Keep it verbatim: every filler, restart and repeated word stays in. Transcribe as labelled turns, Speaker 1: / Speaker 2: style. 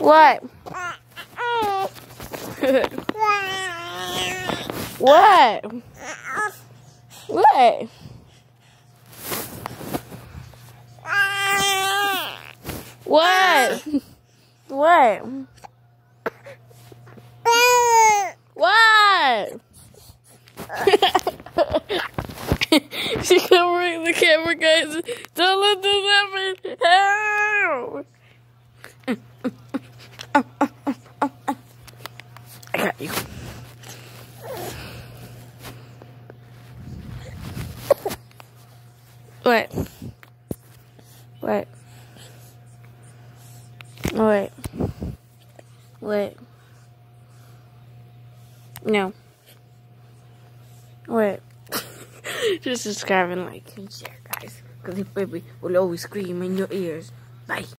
Speaker 1: What? What? What? What? What? What? She can bring the camera, guys. Don't let this happen. Help! I got you. What? What? What? What? No. What? Just subscribe and like and share, guys. Because the baby will always scream in your ears. Bye.